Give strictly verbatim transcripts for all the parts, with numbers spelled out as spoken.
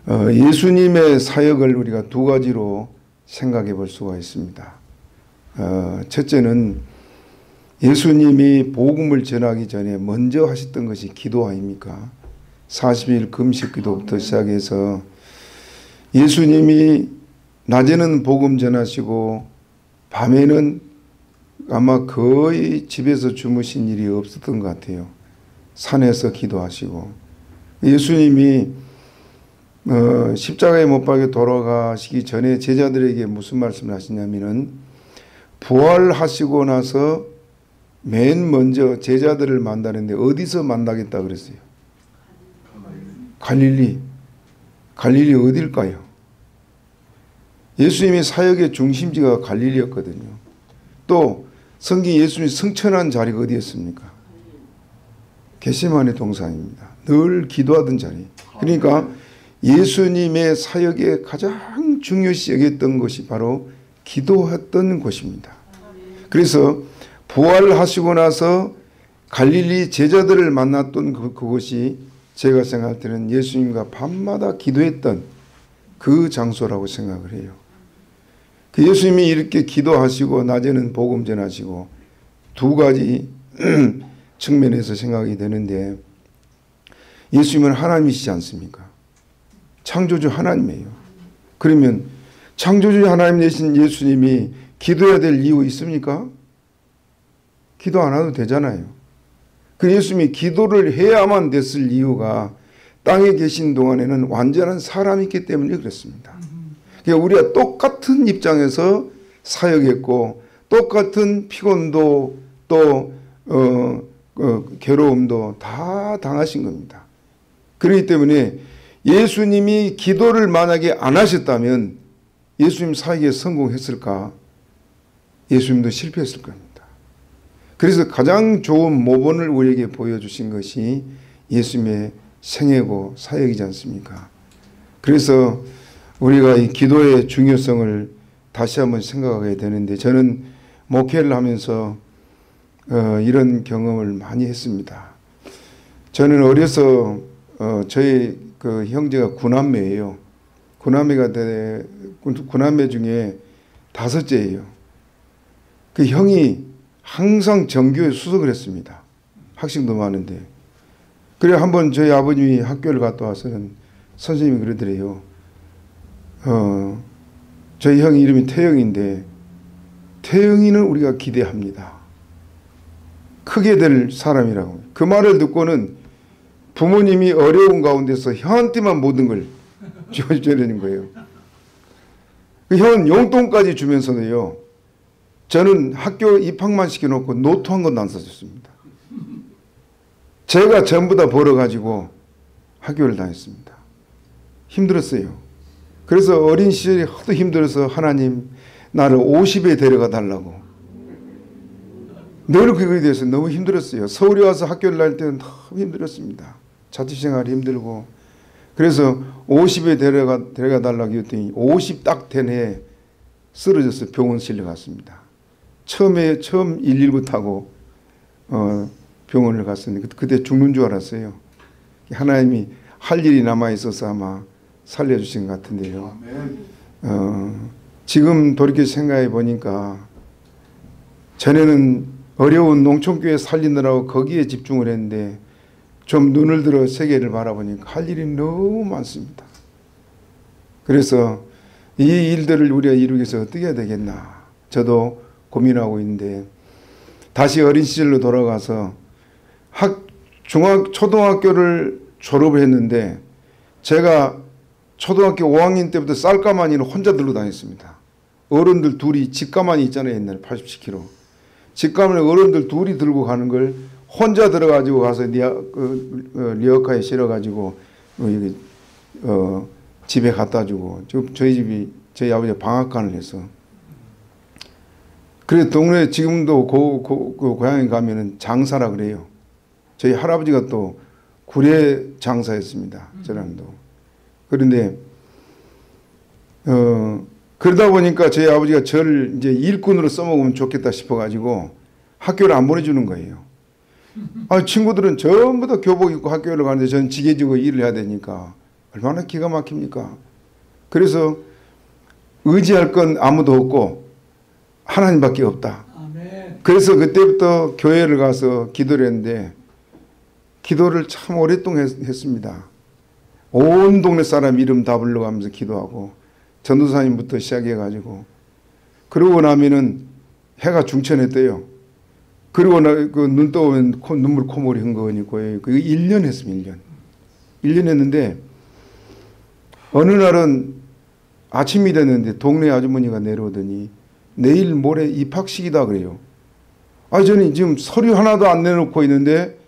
어, 예수님의 사역을 우리가 두 가지로 생각해 볼 수가 있습니다. 어, 첫째는 예수님이 복음을 전하기 전에 먼저 하셨던 것이 기도 아닙니까? 사십 일 금식 기도부터 시작해서 예수님이 낮에는 복음 전하시고 밤에는 아마 거의 집에서 주무신 일이 없었던 것 같아요. 산에서 기도하시고 예수님이 어, 십자가에 못 박혀 돌아가시기 전에 제자들에게 무슨 말씀을 하시냐면은 부활하시고 나서 맨 먼저 제자들을 만나는데 어디서 만나겠다 그랬어요? 갈릴리. 갈릴리 어딜까요? 예수님의 사역의 중심지가 갈릴리였거든요. 또 성경에 예수님이 승천한 자리가 어디였습니까? 겟세마네 동산입니다. 늘 기도하던 자리. 그러니까 예수님의 사역에 가장 중요시 여겼던 것이 바로 기도했던 곳입니다. 그래서 부활하시고 나서 갈릴리 제자들을 만났던 그, 그곳이 제가 생각할 때는 예수님과 밤마다 기도했던 그 장소라고 생각을 해요. 그 예수님이 이렇게 기도하시고 낮에는 복음 전하시고 두 가지 측면에서 생각이 되는데 예수님은 하나님이시지 않습니까? 창조주 하나님이에요. 그러면 창조주 하나님 되신 예수님이 기도해야 될 이유 있습니까? 기도 안 해도 되잖아요. 그 예수님이 기도를 해야만 됐을 이유가 땅에 계신 동안에는 완전한 사람이기 때문에 그렇습니다. 그러니까 우리가 똑같은 입장에서 사역했고 똑같은 피곤도 또 어, 어, 괴로움도 다 당하신 겁니다. 그렇기 때문에 예수님이 기도를 만약에 안 하셨다면 예수님 사역에 성공했을까? 예수님도 실패했을 겁니다. 그래서 가장 좋은 모본을 우리에게 보여주신 것이 예수님의 생애고 사역이지 않습니까? 그래서 우리가 이 기도의 중요성을 다시 한번 생각하게 되는데 저는 목회를 하면서 어, 이런 경험을 많이 했습니다. 저는 어려서 어, 저희 그 형제가 구남매예요. 구남매가 되, 구남매 중에 다섯째예요. 그 형이 항상 정교에 수석을 했습니다. 학생도 많은데. 그래 한번 저희 아버님이 학교를 갔다 와서는 선생님이 그러더래요. 어, 저희 형 이름이 태영인데 태영이는 우리가 기대합니다. 크게 될 사람이라고. 그 말을 듣고는 부모님이 어려운 가운데서 형한테만 모든 걸 줘주려는 거예요. 그 형은 용돈까지 주면서도요. 저는 학교 입학만 시켜놓고 노트 한 권도 안 사줬습니다. 제가 전부 다 벌어가지고 학교를 다녔습니다. 힘들었어요. 그래서 어린 시절에 하도 힘들어서 하나님 나를 오십에 데려가 달라고 늘 그거에 대해서 너무 힘들었어요. 서울에 와서 학교를 다닐 때는 너무 힘들었습니다. 자취생활이 힘들고 그래서 오십에 데려가, 데려가 달라고 했더니 오십 딱 된 해에 쓰러져서 병원 실려갔습니다. 처음에 처음 일일구 타고 어, 병원을 갔었는데 그때 죽는 줄 알았어요. 하나님이 할 일이 남아 있어서 아마 살려주신 것 같은데요. 어, 지금 돌이켜 생각해 보니까 전에는 어려운 농촌교회 살리느라고 거기에 집중을 했는데 좀 눈을 들어 세계를 바라보니까 할 일이 너무 많습니다. 그래서 이 일들을 우리가 이루기 위해서 어떻게 해야 되겠나 저도 고민하고 있는데 다시 어린 시절로 돌아가서 학, 중학, 초등학교를 졸업을 했는데 제가 초등학교 오 학년 때부터 쌀가마니를 혼자 들고 다녔습니다. 어른들 둘이 집가마니 있잖아요. 옛날에 팔십칠 킬로그램. 집가마니 어른들 둘이 들고 가는 걸 혼자 들어가지고 가서 리아, 그, 어, 리어카에 실어가지고 어, 여기, 어, 집에 갖다 주고 저희 집이 저희 아버지가 방앗간을 해서 그래서 동네 지금도 그, 그, 그 고향에 가면은 장사라 그래요. 저희 할아버지가 또 구례 장사였습니다. 저랑도. 그런데 어 그러다 보니까 저희 아버지가 저를 이제 일꾼으로 써먹으면 좋겠다 싶어가지고 학교를 안 보내주는 거예요. 아 친구들은 전부 다 교복 입고 학교를 가는데 저는 지게 지고 일을 해야 되니까 얼마나 기가 막힙니까? 그래서 의지할 건 아무도 없고 하나님밖에 없다. 아멘. 그래서 그때부터 교회를 가서 기도를 했는데 기도를 참 오랫동안 했, 했습니다. 온 동네 사람 이름 다 불러가면서 기도하고 전도사님부터 시작해가지고 그러고 나면은 해가 중천했대요. 그리고 나 그 눈 떠오면 코, 눈물 콧물이 흥건히고 그 일 년 했습니다. 일 년. 일 년 했는데 어느 날은 아침이 됐는데 동네 아주머니가 내려오더니 내일 모레 입학식이다 그래요. 아 저는 지금 서류 하나도 안 내놓고 있는데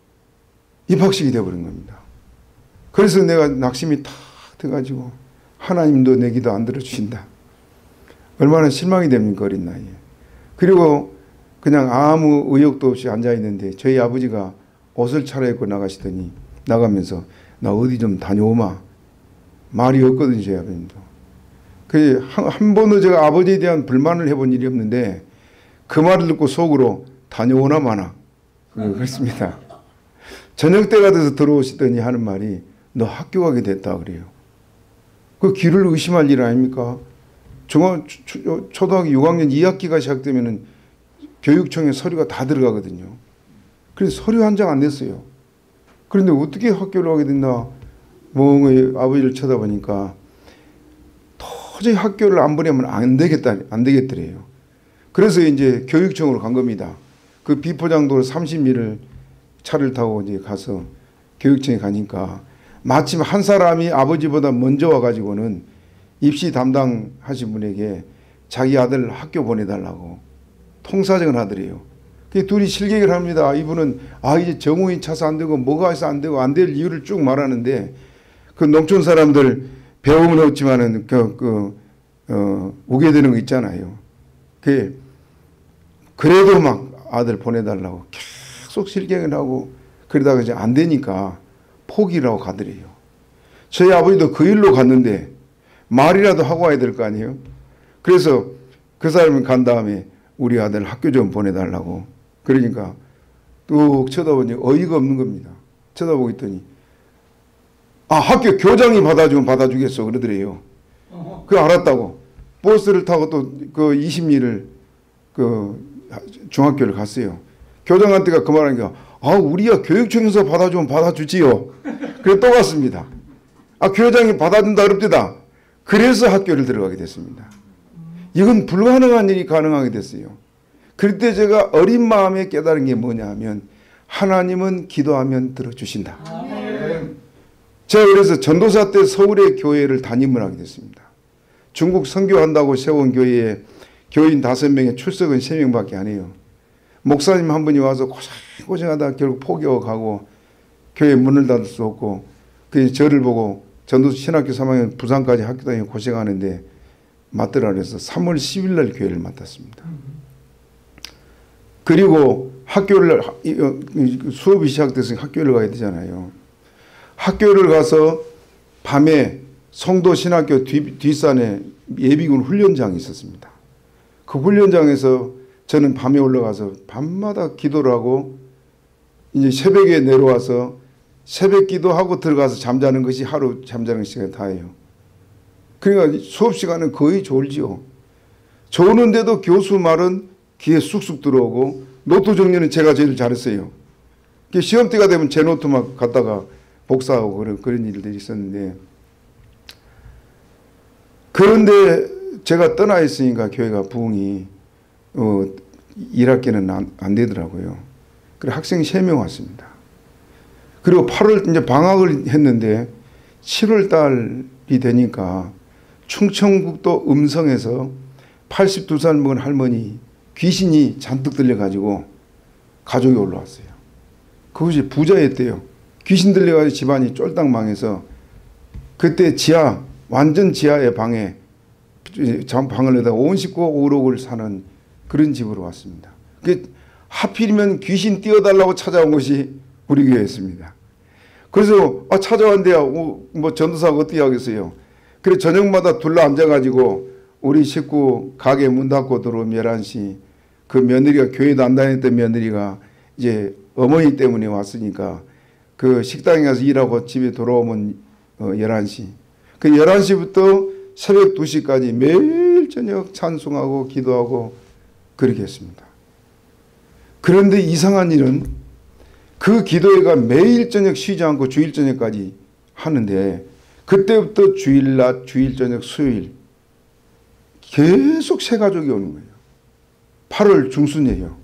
입학식이 돼버린 겁니다. 그래서 내가 낙심이 탁 돼가지고 하나님도 내 기도 안 들어주신다. 얼마나 실망이 됩니까 어린 나이에. 그리고 그냥 아무 의욕도 없이 앉아있는데 저희 아버지가 옷을 차려입고 나가시더니 나가면서 나 어디 좀 다녀오마. 말이 없거든요 저희 아버님도. 그 한 번도 제가 아버지에 대한 불만을 해본 일이 없는데 그 말을 듣고 속으로 다녀오나 마나 그랬습니다. 저녁 때가 돼서 들어오시더니 하는 말이 너 학교 가게 됐다 그래요. 그 길을 의심할 일 아닙니까? 중학, 초, 초등학교 육 학년 이 학기가 시작되면은 교육청에 서류가 다 들어가거든요. 그래서 서류 한 장 안 냈어요. 그런데 어떻게 학교를 가게 됐나 멍하니 아버지를 쳐다보니까 도저히 학교를 안 보내면 안 되겠다, 안 되겠더래요. 그래서 이제 교육청으로 간 겁니다. 그 비포장도로 삼십 미를 차를 타고 이제 가서 교육청에 가니까 마침 한 사람이 아버지보다 먼저 와가지고는 입시 담당하신 분에게 자기 아들 학교 보내달라고 통사정을 하더래요. 그 둘이 실격을 합니다. 이분은 아 이제 정우인 차서 안 되고 뭐가 해서 안 되고 안 될 이유를 쭉 말하는데 그 농촌 사람들 배움은 없지만은 그, 그 어, 우게 되는 거 있잖아요. 그 그래도 막 아들 보내달라고 계속 실격을 하고 그러다가 이제 안 되니까 포기를 하고 가더래요. 저희 아버지도 그 일로 갔는데 말이라도 하고 와야 될 거 아니에요. 그래서 그 사람이 간 다음에 우리 아들 학교 좀 보내달라고 그러니까 뚝 쳐다보니 어이가 없는 겁니다. 쳐다보고 있더니 아 학교 교장이 받아주면 받아주겠어 그러더래요. 그 알았다고 버스를 타고 또 그 이십 리를 그 중학교를 갔어요. 교장한테가 그 말하니까 아 우리야 교육청에서 받아주면 받아주지요. 그래 또 갔습니다. 아 교장이 받아준다 그럽디다. 그래서 학교를 들어가게 됐습니다. 이건 불가능한 일이 가능하게 됐어요. 그때 제가 어린 마음에 깨달은 게 뭐냐 하면 하나님은 기도하면 들어주신다. 아멘. 제가 그래서 전도사 때 서울의 교회를 담임을 하게 됐습니다. 중국 선교한다고 세운 교회에 교인 다섯 명에 출석은 세 명밖에 안 해요. 목사님 한 분이 와서 고생고생하다 결국 포기하고 가고 교회 문을 닫을 수 없고 그 저를 보고 전도사 신학교 삼 학년 부산까지 학교 다니고 고생하는데 맡으라 그래서 삼월 십일 날 교회를 맡았습니다. 그리고 학교를 수업이 시작됐으니까 학교를 가야 되잖아요. 학교를 가서 밤에 송도 신학교 뒤, 뒷산에 예비군 훈련장이 있었습니다. 그 훈련장에서 저는 밤에 올라가서 밤마다 기도를 하고 이제 새벽에 내려와서 새벽 기도하고 들어가서 잠자는 것이 하루 잠자는 시간이 다예요. 그러니까 수업 시간은 거의 졸지요. 조는데도 교수 말은 귀에 쑥쑥 들어오고 노트 정리는 제가 제일 잘했어요. 시험 때가 되면 제 노트 막 갖다가 복사하고 그런, 그런 일들이 있었는데 그런데 제가 떠나 있으니까 교회가 부흥이 어, 일 학기는 안, 안 되더라고요. 그래 학생이 세 명 왔습니다. 그리고 팔월 이제 방학을 했는데 칠월 달이 되니까 충청북도 음성에서 팔십두 살 먹은 할머니 귀신이 잔뜩 들려가지고 가족이 올라왔어요. 그것이 부자였대요. 귀신 들려가지고 집안이 쫄딱 망해서 그때 지하 완전 지하의 방에 방을 내다가 온 식구 오록을 사는 그런 집으로 왔습니다. 그게 하필이면 귀신 띄워달라고 찾아온 것이 우리 교회였습니다. 그래서 아 찾아왔는데요. 뭐 전도사가 어떻게 하겠어요. 그래 저녁마다 둘러 앉아가지고 우리 식구 가게 문 닫고 들어오면 열한 시 그 며느리가 교회도 안 다녔던 며느리가 이제 어머니 때문에 왔으니까 그 식당에 가서 일하고 집에 돌아오면 어, 열한 시. 그 열한 시부터 새벽 두 시까지 매일 저녁 찬송하고 기도하고 그렇게 했습니다. 그런데 이상한 일은 그 기도회가 매일 저녁 쉬지 않고 주일 저녁까지 하는데 그때부터 주일낮, 주일 저녁, 수요일 계속 새 가족이 오는 거예요. 팔월 중순이에요.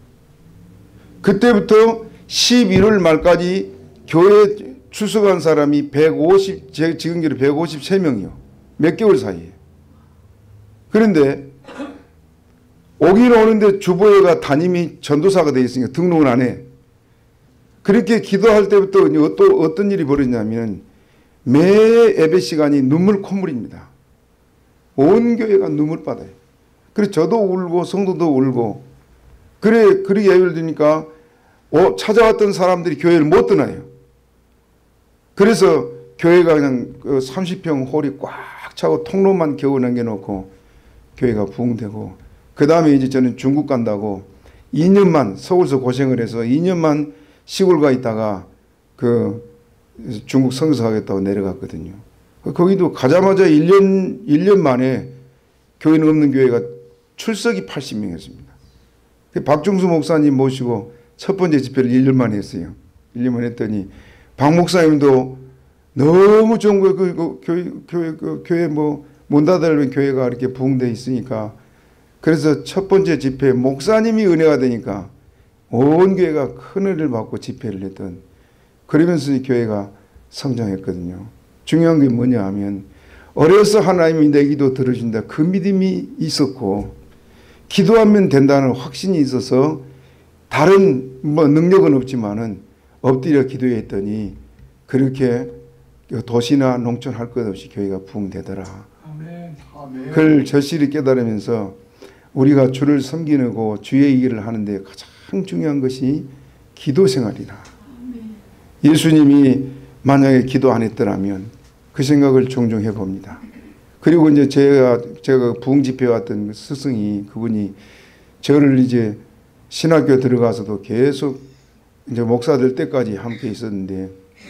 그때부터 십일월 말까지 교회 출석한 사람이 백오십, 지금 기로 백오십삼 명이요. 몇 개월 사이에. 그런데 오긴 오는데 주보회가 담임이 전도사가 되어 있으니까 등록을 안 해. 그렇게 기도할 때부터 또 어떤 일이 벌어지냐면 매 예배 시간이 눈물 콧물입니다. 온 교회가 눈물바다예요. 그래서 저도 울고 성도도 울고 그래 그렇게 예배를 드니까 어, 찾아왔던 사람들이 교회를 못 떠나요. 그래서 교회가 그냥 그 삼십 평 홀이 꽉 차고 통로만 겨우 남겨놓고 교회가 부흥되고 그 다음에 이제 저는 중국 간다고 이 년만 서울서 고생을 해서 이 년만 시골 가 있다가 그 중국 선교사 하겠다고 내려갔거든요. 거기도 가자마자 일 년, 일 년 만에 교회는 없는 교회가 출석이 팔십 명이었습니다. 박중수 목사님 모시고 첫 번째 집회를 일 년 만에 했어요. 일 년 만에 했더니 박 목사님도 너무 좋은 거예요. 그, 그 교회, 교회, 그 교회 뭐 문 닫을 교회가 이렇게 부흥되어 있으니까 그래서 첫 번째 집회 목사님이 은혜가 되니까 온 교회가 큰 은혜를 받고 집회를 했던 그러면서 이 교회가 성장했거든요. 중요한 게 뭐냐 하면 어려서 하나님이 내 기도 들으신다 그 믿음이 있었고 기도하면 된다는 확신이 있어서 다른 뭐 능력은 없지만은 엎드려 기도했더니 그렇게 도시나 농촌 할 것 없이 교회가 부흥되더라. 아멘. 아멘. 그걸 절실히 깨달으면서 우리가 주를 섬기고 주의 일을 하는데 가장 중요한 것이 기도 생활이다. 예수님이 만약에 기도 안 했더라면 그 생각을 종종 해봅니다. 그리고 이제 제가 제가 부흥 집회 왔던 스승이 그분이 저를 이제 신학교 들어가서도 계속 이제 목사 될 때까지 함께 있었는데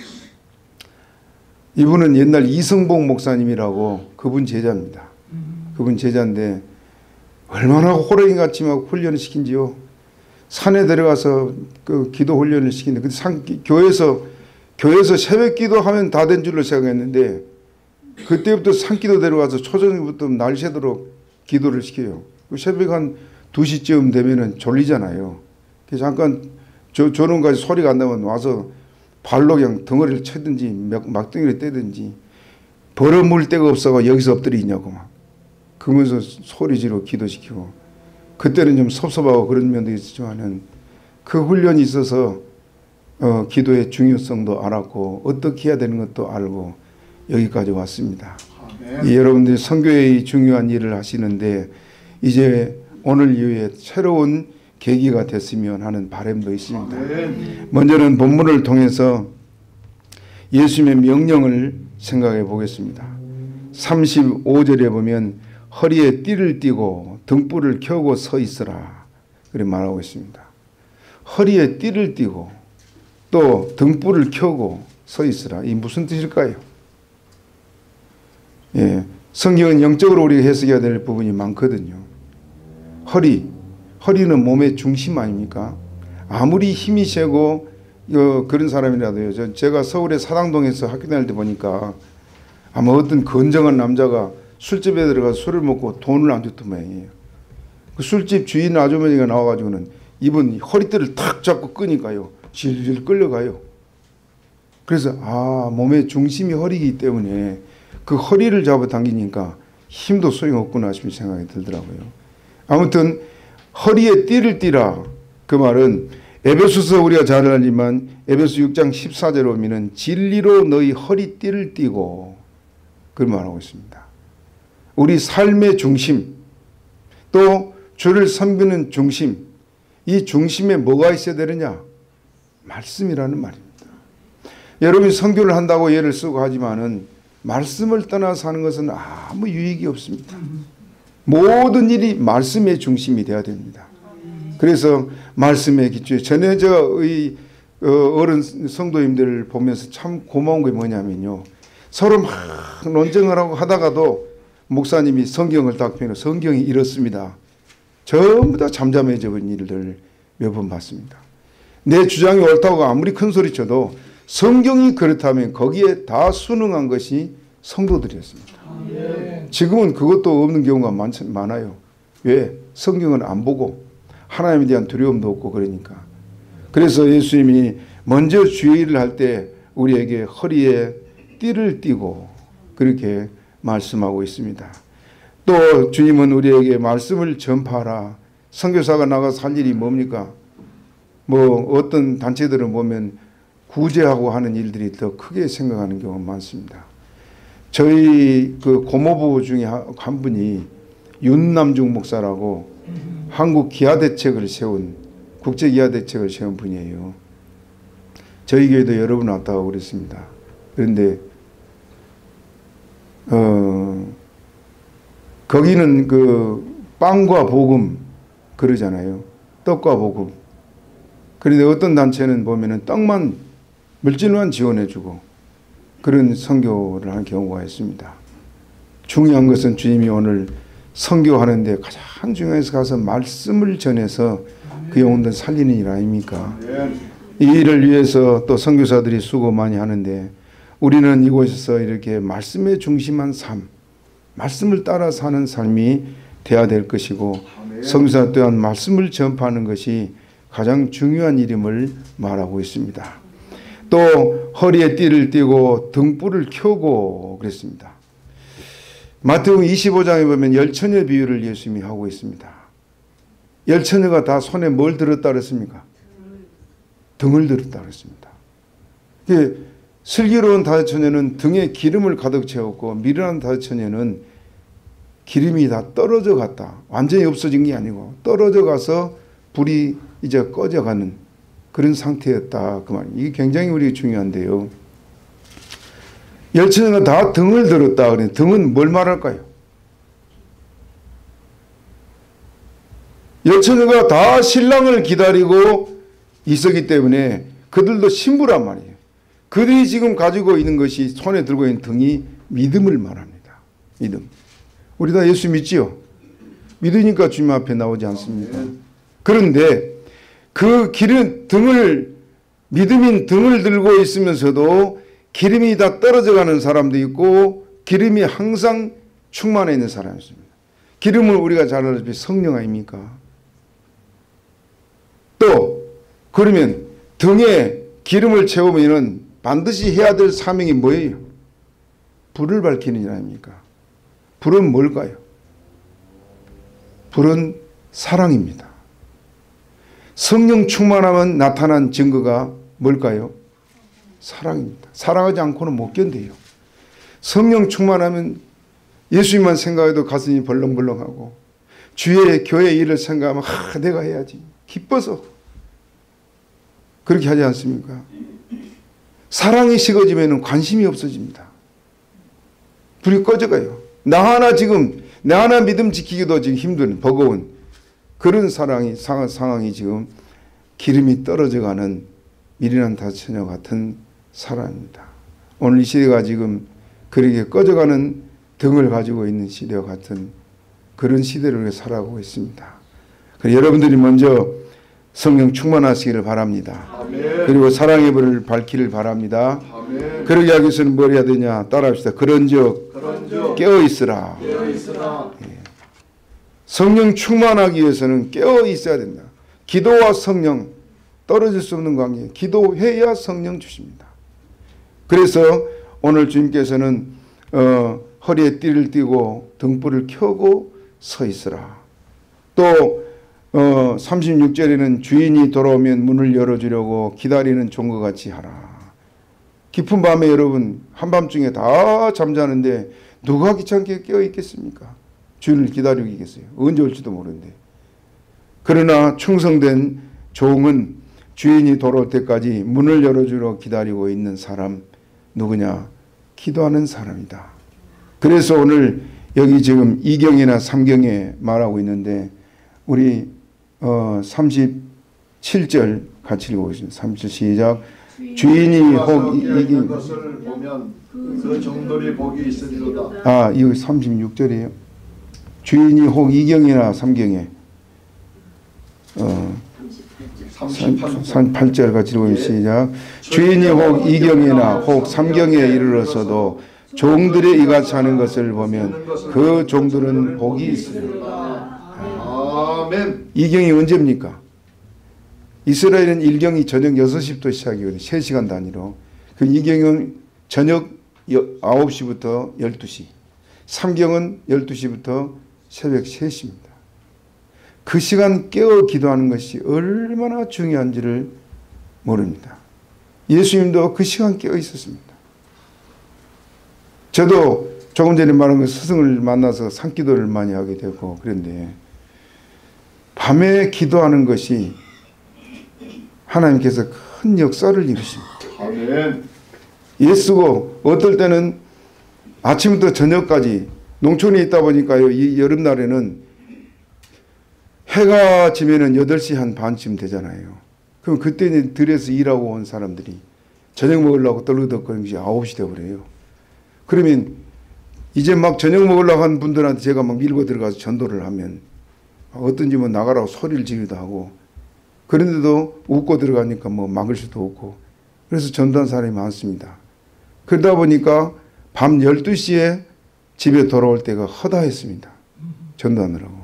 이분은 옛날 이성복 목사님이라고 그분 제자입니다. 그분 제자인데 얼마나 호랑이같이 막 훈련을 시킨지요. 산에 들어가서 그 기도 훈련을 시키는데 근데 산, 교회에서 교회에서 새벽 기도하면 다 된 줄로 생각했는데 그때부터 산기도 데려가서 초저녁부터 날 새도록 기도를 시켜요. 새벽 한 두 시쯤 되면은 졸리잖아요. 그래서 잠깐 저, 저런까지 소리가 안 나면 와서 발로 그냥 덩어리를 쳐든지 막덩이를 떼든지 벌어물 데가 없어가 여기서 엎드리냐고 막 그러면서 소리 지르고 기도시키고 그때는 좀 섭섭하고 그런 면도 있었지만은 그 훈련이 있어서 어, 기도의 중요성도 알았고 어떻게 해야 되는 것도 알고 여기까지 왔습니다. 이, 여러분들이 선교의 중요한 일을 하시는데 이제 오늘 이후에 새로운 계기가 됐으면 하는 바람도 있습니다. 먼저는 본문을 통해서 예수님의 명령을 생각해 보겠습니다. 삼십오 절에 보면 허리에 띠를 띠고 등불을 켜고 서 있으라 그렇게 말하고 있습니다. 허리에 띠를 띠고 또 등불을 켜고 서 있으라. 이 무슨 뜻일까요? 예, 성경은 영적으로 우리가 해석해야 될 부분이 많거든요. 허리, 허리는 몸의 중심 아닙니까? 아무리 힘이 세고 어, 그런 사람이라도요. 저, 제가 서울의 사당동에서 학교 다닐 때 보니까 아마 어떤 건정한 남자가 술집에 들어가서 술을 먹고 돈을 안 줬던 모양이에요. 그 술집 주인 아주머니가 나와가지고는 이분 허리띠를 탁 잡고 끄니까요. 질질 끌려가요. 그래서 아 몸의 중심이 허리이기 때문에 그 허리를 잡아당기니까 힘도 소용없구나 싶은 생각이 들더라고요. 아무튼 허리에 띠를 띠라 그 말은 에베소서 우리가 잘 알지만 에베소 육 장 십사 절에 보면 진리로 너희 허리띠를 띠고 그걸 말하고 있습니다. 우리 삶의 중심 또 주를 섬기는 중심 이 중심에 뭐가 있어야 되느냐? 말씀이라는 말입니다. 여러분이 선교를 한다고 예를 쓰고 하지만은 말씀을 떠나서 하는 것은 아무 유익이 없습니다. 모든 일이 말씀의 중심이 되어야 됩니다. 그래서 말씀의 기초에 전에 제가 이 어른 성도님들을 보면서 참 고마운 게 뭐냐면요. 서로 막 논쟁을 하고 하다가도 목사님이 성경을 딱 펴면 성경이 이렇습니다. 전부 다 잠잠해져 버린 일들 몇 번 봤습니다. 내 주장이 옳다고 아무리 큰 소리 쳐도 성경이 그렇다면 거기에 다 순응한 것이 성도들이었습니다. 지금은 그것도 없는 경우가 많, 많아요. 왜? 성경은 안 보고 하나님에 대한 두려움도 없고 그러니까. 그래서 예수님이 먼저 주의를 할 때 우리에게 허리에 띠를 띠고 그렇게 말씀하고 있습니다. 또 주님은 우리에게 말씀을 전파하라. 선교사가 나가서 할 일이 뭡니까? 뭐 어떤 단체들은 보면 구제하고 하는 일들이 더 크게 생각하는 경우가 많습니다. 저희 그 고모부 중에 한 분이 윤남중 목사라고 한국 기아대책을 세운 국제 기아대책을 세운 분이에요. 저희 교회도 여러 분 왔다고 그랬습니다. 그런데 어 거기는 그 빵과 복음 그러잖아요. 떡과 복음. 그런데 어떤 단체는 보면은 떡만 물질만 지원해주고 그런 선교를 하는 경우가 있습니다. 중요한 것은 주님이 오늘 선교하는데 가장 중요해서 가서 말씀을 전해서 그 영혼들 살리는 일 아닙니까? 이 일을 위해서 또 선교사들이 수고 많이 하는데 우리는 이곳에서 이렇게 말씀에 중심한 삶, 말씀을 따라 사는 삶이 돼야 될 것이고 선교사 또한 말씀을 전파하는 것이 가장 중요한 일임을 말하고 있습니다. 또 허리에 띠를 띠고 등불을 켜고 그랬습니다. 마태복음 이십오 장에 보면 열처녀 비유를 예수님이 하고 있습니다. 열처녀가 다 손에 뭘 들었다 그랬습니까? 등을 들었다 그랬습니다. 슬기로운 다섯 처녀는 등에 기름을 가득 채웠고 미련한 다섯 처녀는 기름이 다 떨어져 갔다. 완전히 없어진 게 아니고 떨어져 가서 불이 이제 꺼져가는 그런 상태였다. 그 말이에요. 이게 굉장히 우리가 중요한데요. 열처녀가 다 등을 들었다. 그래. 등은 뭘 말할까요? 열처녀가 다 신랑을 기다리고 있었기 때문에 그들도 신부란 말이에요. 그들이 지금 가지고 있는 것이 손에 들고 있는 등이 믿음을 말합니다. 믿음. 우리 다 예수 믿지요? 믿으니까 주님 앞에 나오지 않습니까? 그런데 그 기름 등을 믿음인 등을 들고 있으면서도 기름이 다 떨어져가는 사람도 있고 기름이 항상 충만해 있는 사람이 있습니다. 기름을 우리가 잘 알다시피 성령 아닙니까? 또 그러면 등에 기름을 채우면 반드시 해야 될 사명이 뭐예요? 불을 밝히는 일 아닙니까? 불은 뭘까요? 불은 사랑입니다. 성령 충만하면 나타난 증거가 뭘까요? 사랑입니다. 사랑하지 않고는 못 견뎌요. 성령 충만하면 예수님만 생각해도 가슴이 벌렁벌렁하고 주의 교회 일을 생각하면 아, 내가 해야지 기뻐서 그렇게 하지 않습니까? 사랑이 식어지면 관심이 없어집니다. 불이 꺼져가요. 나 하나 지금 나 하나 믿음 지키기도 지금 힘든 버거운 그런 사랑이 상황, 상황이 지금 기름이 떨어져가는 미련한 다섯 처녀 같은 사람입니다. 오늘 이 시대가 지금 그렇게 꺼져가는 등을 가지고 있는 시대와 같은 그런 시대를 살아가고 있습니다. 그래서 여러분들이 먼저 성령 충만하시기를 바랍니다. 아멘. 그리고 사랑의 불을 밝히를 바랍니다. 아멘. 그러기 하기 위해서는 뭘 해야 되냐? 따라합시다. 그런즉, 그런즉 깨어있으라. 깨어있으라. 예. 성령 충만하기 위해서는 깨어 있어야 된다. 기도와 성령 떨어질 수 없는 관계. 기도해야 성령 주십니다. 그래서 오늘 주님께서는 어, 허리에 띠를 띠고 등불을 켜고 서 있으라. 또 어, 삼십육 절에는 주인이 돌아오면 문을 열어주려고 기다리는 종과 같이 하라. 깊은 밤에 여러분 한밤중에 다 잠자는데 누가 귀찮게 깨어 있겠습니까? 주인을 기다리고 있겠어요. 언제 올지도 모르는데. 그러나 충성된 종은 주인이 돌아올 때까지 문을 열어주려 기다리고 있는 사람 누구냐? 기도하는 사람이다. 그래서 오늘 여기 지금 이 경이나 삼 경에 말하고 있는데 우리 어 삼십칠 절 같이 읽어보겠습니다. 삼십칠 시작. 주인이 혹 이긴 것을 보면 그 종들이 복이 있으리로다. 아, 이거 삼십육 절이에요. 주인이 혹 이경이나 삼경에 어, 삼십팔 절 같이 읽으면 시작. 주인이 혹 이경이나 혹 삼경에 이르러서도 종들의 이같이 하는 것을 보면 그 종들은 복이 있으리로다. 아멘. 이경이 언제입니까? 이스라엘은 일경이 저녁 여섯 시부터 시작이거든요. 세 시간 단위로. 그 이경은 저녁 아홉 시부터 열두 시. 삼경은 열두 시부터 새벽 세 시입니다. 그 시간 깨어 기도하는 것이 얼마나 중요한지를 모릅니다. 예수님도 그 시간 깨어 있었습니다. 저도 조금 전에 말한 그 스승을 만나서 산기도를 많이 하게 되고 그런데 밤에 기도하는 것이 하나님께서 큰 역사를 이루십니다. 아멘. 예수고 어떨 때는 아침부터 저녁까지 농촌에 있다 보니까요. 이 여름날에는 해가 지면은 여덟 시 한 반쯤 되잖아요. 그럼 그때는 들에서 일하고 온 사람들이 저녁 먹으려고 떨그덕거리는 것이 아홉 시 되어버려요. 그러면 이제 막 저녁 먹으려고 한 분들한테 제가 막 밀고 들어가서 전도를 하면 어떤 집은 나가라고 소리를 지르기도 하고 그런데도 웃고 들어가니까 뭐 막을 수도 없고 그래서 전도한 사람이 많습니다. 그러다 보니까 밤 열두 시에 집에 돌아올 때가 허다했습니다. 전도하느라고.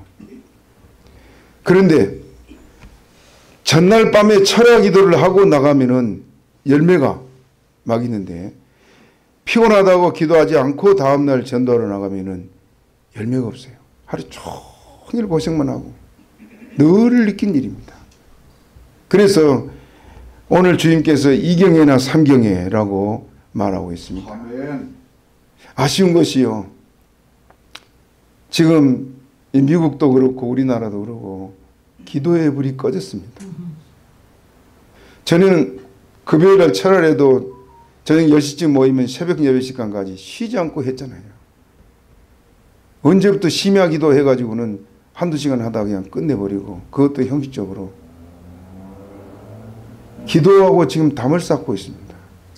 그런데 전날 밤에 철야 기도를 하고 나가면은 열매가 막 있는데 피곤하다고 기도하지 않고 다음날 전도하러 나가면은 열매가 없어요. 하루 종일 고생만 하고 늘 느낀 일입니다. 그래서 오늘 주님께서 이경애나 삼경애라고 말하고 있습니다. 아멘. 아쉬운 것이요. 지금 미국도 그렇고 우리나라도 그렇고 기도의 불이 꺼졌습니다. 저는 금요일날 철야에도 저녁 열 시쯤 모이면 새벽 예배 시간까지 쉬지 않고 했잖아요. 언제부터 심야 기도 해가지고는 한두 시간 하다가 그냥 끝내버리고 그것도 형식적으로 기도하고 지금 담을 쌓고 있습니다.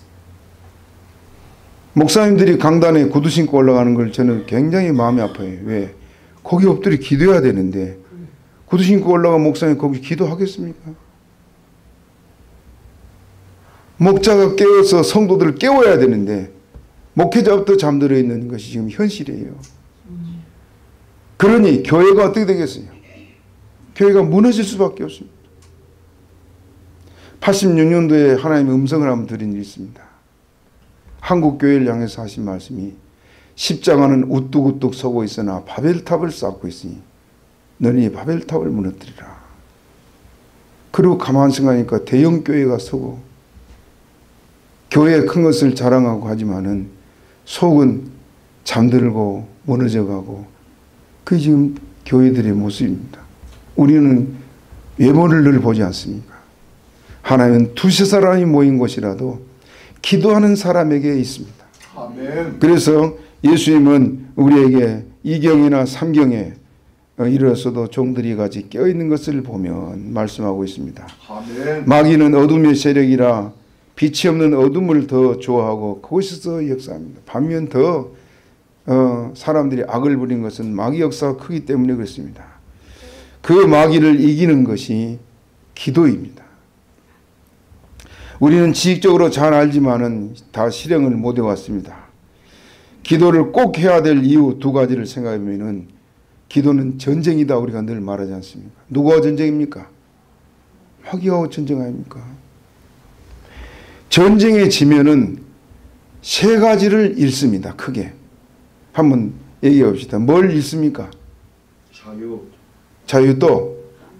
목사님들이 강단에 구두 신고 올라가는 걸 저는 굉장히 마음이 아파요. 왜? 거기 엎드려 기도해야 되는데 구두 신고 올라간 목사님 거기 기도하겠습니까? 목자가 깨워서 성도들을 깨워야 되는데 목회자부터 잠들어 있는 것이 지금 현실이에요. 그러니 교회가 어떻게 되겠어요? 교회가 무너질 수밖에 없습니다. 팔십육 년도에 하나님의 음성을 한번 들은 일이 있습니다. 한국 교회를 향해서 하신 말씀이 십자가는 우뚝우뚝 서고 있으나 바벨탑을 쌓고 있으니 너는 바벨탑을 무너뜨리라. 그리고 가만히 생각하니까 대형 교회가 서고 교회의 큰 것을 자랑하고 하지만은 속은 잠들고 무너져가고 그게 지금 교회들의 모습입니다. 우리는 외모를 늘 보지 않습니까? 하나님은 두세 사람이 모인 곳이라도 기도하는 사람에게 있습니다. 아멘. 그래서 예수님은 우리에게 이경이나 삼경에 이르러서도 종들이 같이 깨어있는 것을 보면 말씀하고 있습니다. 아멘. 마귀는 어둠의 세력이라 빛이 없는 어둠을 더 좋아하고 그곳에서 역사합니다. 반면 더 어, 사람들이 악을 부린 것은 마귀 역사가 크기 때문에 그렇습니다. 그 마귀를 이기는 것이 기도입니다. 우리는 지식적으로 잘 알지만은 다 실행을 못 해왔습니다. 기도를 꼭 해야 될 이유 두 가지를 생각해보면은 기도는 전쟁이다 우리가 늘 말하지 않습니까? 누구와 전쟁입니까? 마귀와 전쟁 아닙니까? 전쟁에 지면은 세 가지를 잃습니다. 크게. 한번 얘기해 봅시다. 뭘 잃습니까? 자유. 자유 또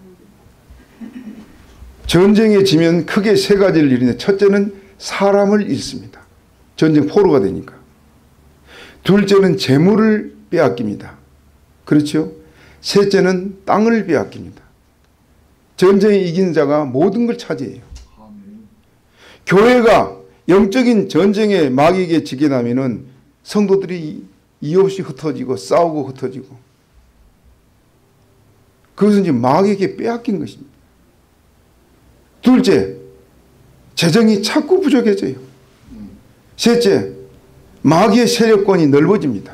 전쟁에 지면 크게 세 가지를 잃는데 첫째는 사람을 잃습니다. 전쟁 포로가 되니까. 둘째는 재물을 빼앗깁니다. 그렇죠? 셋째는 땅을 빼앗깁니다. 전쟁에 이긴 자가 모든 걸 차지해요. 아멘. 교회가 영적인 전쟁에 마귀에게 지게 되면은 성도들이 이유 없이 흩어지고 싸우고 흩어지고 그것은 이제 마귀에게 빼앗긴 것입니다. 둘째, 재정이 자꾸 부족해져요. 셋째, 마귀의 세력권이 넓어집니다.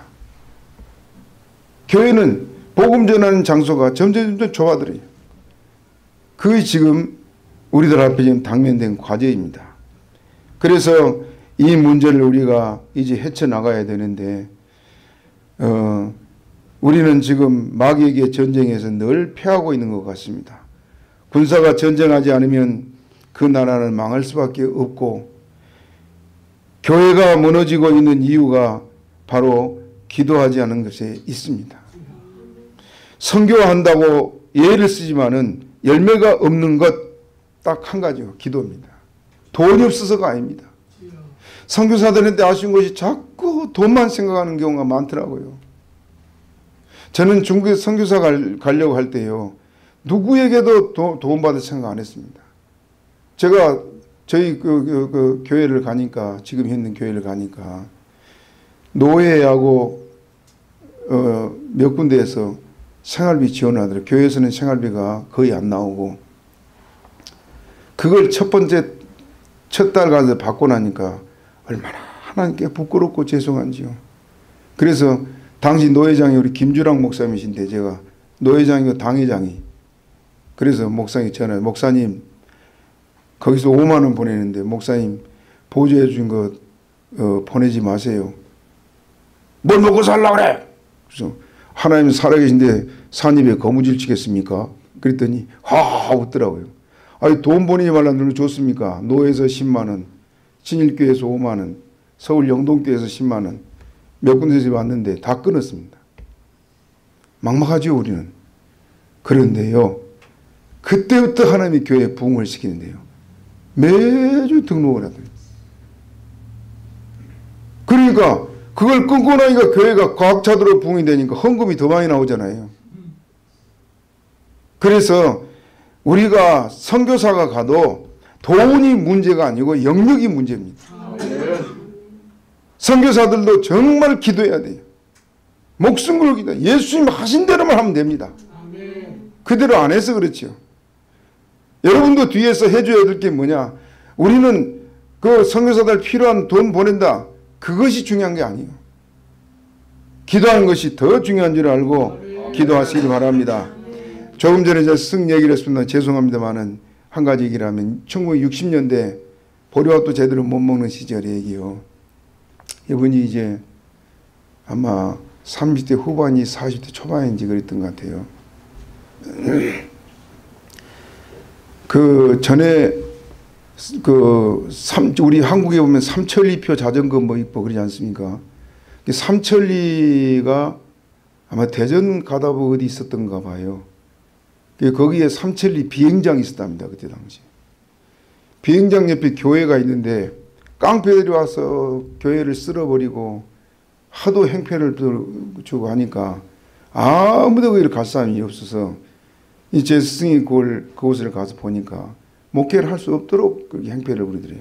교회는 복음 전하는 장소가 점점 점점 좁아들어요. 그게 지금 우리들 앞에 지금 당면된 과제입니다. 그래서 이 문제를 우리가 이제 헤쳐나가야 되는데 어, 우리는 지금 마귀에게 전쟁에서 늘 패하고 있는 것 같습니다. 군사가 전쟁하지 않으면 그 나라는 망할 수밖에 없고 교회가 무너지고 있는 이유가 바로 기도하지 않은 것에 있습니다. 선교한다고 예를 쓰지만은 열매가 없는 것 딱 한 가지요. 기도입니다. 돈이 없어서가 아닙니다. 선교사들한테 아쉬운 것이 자꾸 돈만 생각하는 경우가 많더라고요. 저는 중국에 선교사 갈, 가려고 할 때요. 누구에게도 도, 도움받을 생각 안 했습니다. 제가 저희 그, 그, 그 교회를 가니까 지금 있는 교회를 가니까 노예하고 어, 몇 군데에서 생활비 지원하더라고요. 교회에서는 생활비가 거의 안 나오고 그걸 첫 번째 첫 달 가서 받고 나니까 얼마나 하나님께 부끄럽고 죄송한지요. 그래서 당시 노회장이 우리 김주랑 목사님이신데 제가 노회장이고 당회장이 그래서 목사님이 전화해 목사님 거기서 오만 원 보내는데 목사님 보조해 준 거 어, 보내지 마세요. 뭘 먹고 살라 그래? 그래서 하나님 살아계신데 산입에 거무줄 치겠습니까? 그랬더니 하하 웃더라고요. 아니 돈 보내지 말라는 걸 줬습니까? 노에서 십만 원, 신일교에서 오만 원, 서울 영동교에서 십만 원 몇 군데서 왔는데 다 끊었습니다. 막막하죠 우리는. 그런데요. 그때부터 하나님이 교회에 부흥을 시키는데요. 매주 등록을 하더니 그러니까 그걸 끊고 나니까 교회가 꽉 차도록 부흥이 되니까 헌금이 더 많이 나오잖아요. 그래서 우리가 선교사가 가도 돈이 문제가 아니고 영역이 문제입니다. 선교사들도 정말 기도해야 돼요. 목숨 걸고 기도. 예수님 하신 대로만 하면 됩니다. 그대로 안 해서 그렇죠. 여러분도 뒤에서 해줘야 될 게 뭐냐. 우리는 그 선교사들 필요한 돈 보낸다. 그것이 중요한 게 아니에요. 기도하는 것이 더 중요한 줄 알고 기도하시기 바랍니다. 조금 전에 제가 쓱 얘기를 했습니다. 죄송합니다만은 한 가지 얘기를 하면 천구백육십 년대 보리밥도 제대로 못 먹는 시절의 얘기요. 이분이 이제 아마 삼십 대 후반이 사십 대 초반인지 그랬던 것 같아요. 그 전에 그 삼, 우리 한국에 보면 삼천리표 자전거 뭐 있고 그러지 않습니까? 삼천리가 아마 대전 가다 보고 어디 있었던가 봐요. 거기에 삼천리 비행장이 있었답니다. 그때 당시. 비행장 옆에 교회가 있는데 깡패들이 와서 교회를 쓸어버리고 하도 행패를 주고 하니까 아무도 거기를 갈 사람이 없어서 제 스승이 그걸, 그곳을 가서 보니까 목회를 할 수 없도록 그렇게 행패를 부리더래요.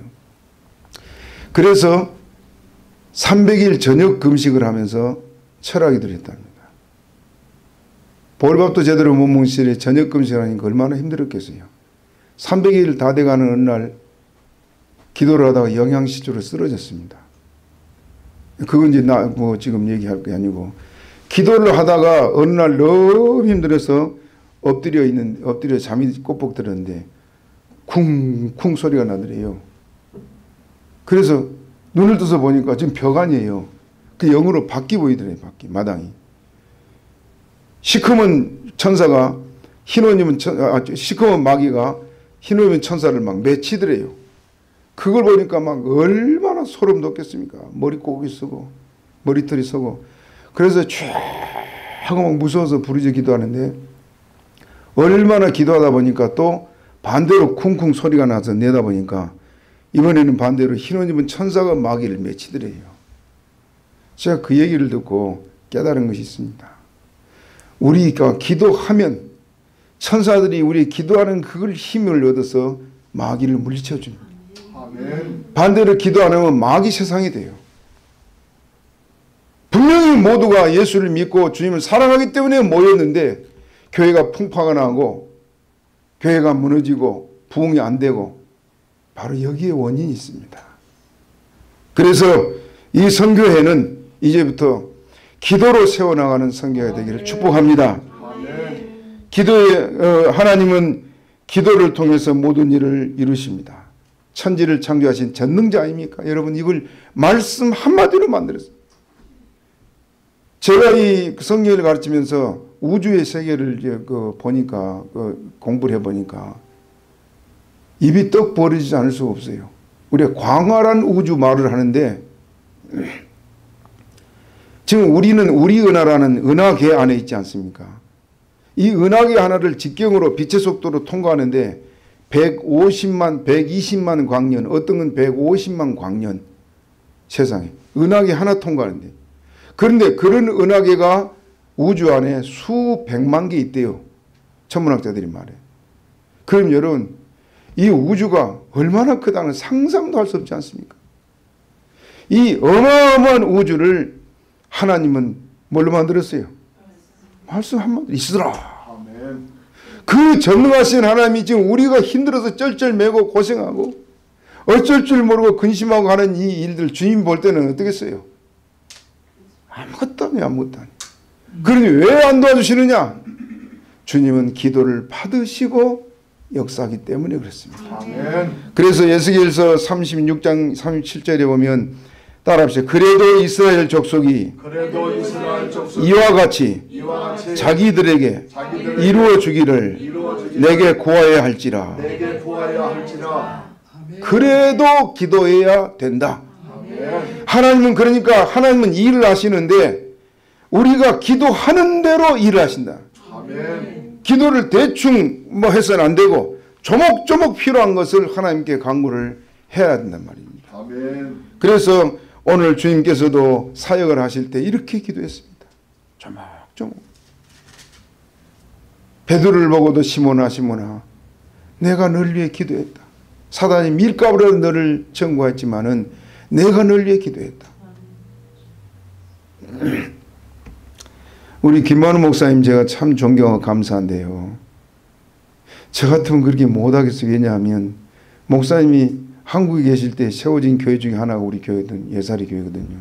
그래서 삼백 일 저녁 금식을 하면서 철학이 들었답니다. 보리밥도 제대로 못 먹는 시절에 저녁 금식을 하니까 얼마나 힘들었겠어요. 삼백 일 다 돼가는 어느 날 기도를 하다가 영양실조로 쓰러졌습니다. 그건 이제 나 뭐 지금 얘기할 게 아니고 기도를 하다가 어느 날 너무 힘들어서 엎드려 있는 엎드려 잠이 꼬뻑 들었는데 쿵쿵 소리가 나더래요. 그래서 눈을 떠서 보니까 지금 벽안이에요. 그 영으로 바퀴 보이더래요. 바퀴 마당이. 시커먼 천사가 흰옷 입은 천, 아, 시커먼 마귀가 흰옷 입은 천사를 막 맺히더래요. 그걸 보니까 막 얼마나 소름 돋겠습니까? 머리꼬기 쓰고 머리털이 서고 그래서 쫙 하고 막 무서워서 부르짖어 기도하는데 얼마나 기도하다 보니까 또 반대로 쿵쿵 소리가 나서 내다보니까 이번에는 반대로 흰옷 입은 천사가 마귀를 맺히더래요. 제가 그 얘기를 듣고 깨달은 것이 있습니다. 우리가 기도하면 천사들이 우리 기도하는 그걸 힘을 얻어서 마귀를 물리쳐 줍니다. 아멘. 반대로 기도 안 하면 마귀 세상이 돼요. 분명히 모두가 예수를 믿고 주님을 사랑하기 때문에 모였는데 교회가 풍파가 나고 교회가 무너지고 부흥이 안 되고 바로 여기에 원인이 있습니다. 그래서 이 선교회는 이제부터 기도로 세워나가는 선교가 되기를 축복합니다. 기도에 어, 하나님은 기도를 통해서 모든 일을 이루십니다. 천지를 창조하신 전능자 아닙니까? 여러분 이걸 말씀 한마디로 만들었어요. 제가 이 성경을 가르치면서 우주의 세계를 이제 그 보니까 그 공부를 해보니까 입이 떡 벌어지지 않을 수가 없어요. 우리가 광활한 우주 말을 하는데 지금 우리는 우리 은하라는 은하계 안에 있지 않습니까? 이 은하계 하나를 직경으로 빛의 속도로 통과하는데 백오십만, 백이십만 광년, 어떤 건 백오십만 광년 세상에 은하계 하나 통과하는데 그런데 그런 은하계가 우주 안에 수백만 개 있대요. 천문학자들이 말해. 그럼 여러분 이 우주가 얼마나 크다는 상상도 할 수 없지 않습니까? 이 어마어마한 우주를 하나님은 뭘로 만들었어요? 말씀 한마디 있으라. 아멘. 그 전능하신 하나님이 지금 우리가 힘들어서 쩔쩔매고 고생하고 어쩔 줄 모르고 근심하고 하는 이 일들 주님 볼 때는 어떻겠어요? 아무것도 아니에요. 아무것도 아니에요. 그러니 왜 안 도와주시느냐? 주님은 기도를 받으시고 역사하기 때문에 그렇습니다. 아멘. 그래서 에스겔서 삼십육 장 삼십칠 절에 보면 따라합시다. 그래도 이스라엘 족속이 그래도 이스라엘 족속이 이와 같이 이와 같이 자기들에게 자기들에게 이루어 주기를 이루어 주기를 내게 구하여야 할지라. 내게 구하여야 할지라. 그래도 기도해야 된다. 아멘. 하나님은 그러니까 하나님은 일을 하시는데 우리가 기도하는 대로 일을 하신다. 아멘. 기도를 대충 뭐 해서는 안 되고 조목조목 필요한 것을 하나님께 강구를 해야 된단 말입니다. 아멘. 그래서 오늘 주님께서도 사역을 하실 때 이렇게 기도했습니다. 조목조목. 베드로를 보고도 시몬아 시몬아 내가 널 위해 기도했다. 사단이 밀가루로 너를 청구했지만은 내가 널 위해 기도했다. 우리 김만우 목사님 제가 참 존경하고 감사한데요. 저 같으면 그렇게 못하겠어요. 왜냐하면 목사님이 한국에 계실 때 세워진 교회 중에 하나가 우리 교회든 예사리 교회거든요.